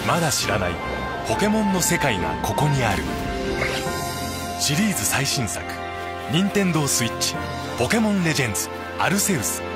まだ知らないポケモンの世界がここにある。シリーズ最新作「ニンテンドースイッチポケモンレジェンズアルセウス」。